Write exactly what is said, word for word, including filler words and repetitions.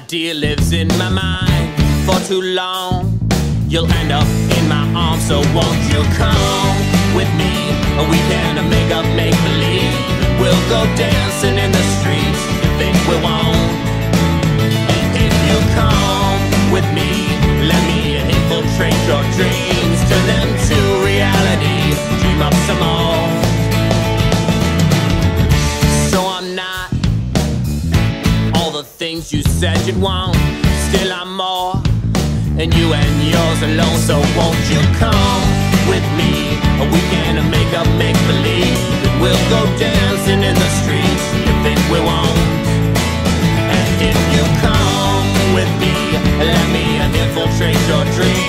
idea lives in my mind for too long. You'll end up in my arms, so won't you come with me? We can make up make-believe. We'll go dancing in the streets. You think we won't? And if you come with me, let me infiltrate your dreams. Turn them to reality. Dream up some more. So I'm not all the things you said you'd want. Still I'm more, and you and yours alone. So won't you come with me? We can make up make-believe. We'll go dancing in the streets. You think we won't? And if you come with me, let me infiltrate your dreams.